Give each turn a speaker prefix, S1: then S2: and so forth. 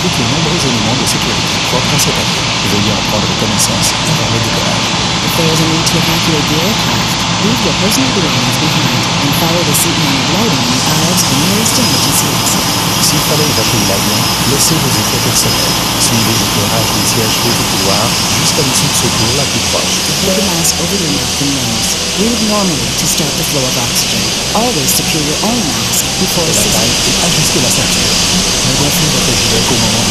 S1: explique les nombreux éléments de sécurité propres à cet avion. Veuillez en prendre connaissance avant le décollage.
S2: If there is a need to evacuate the aircraft, leave your personal belongings behind and follow the seat-mounted lighting in the aisle to the nearest emergency exit.
S1: S'il fallait évacuer l'avion, laissez vos effets personnels. Suivez l'éclairage des sièges haut du couloir jusqu'à l'issue de secours la plus proche.
S2: Hold the mask over your mouth and nose. Breathe normally to start the flow of oxygen. Always secure your own mask before
S1: La
S2: assisting.
S1: taille et ajustez la ceinture. Ne gonflez votre gilet qu'au moment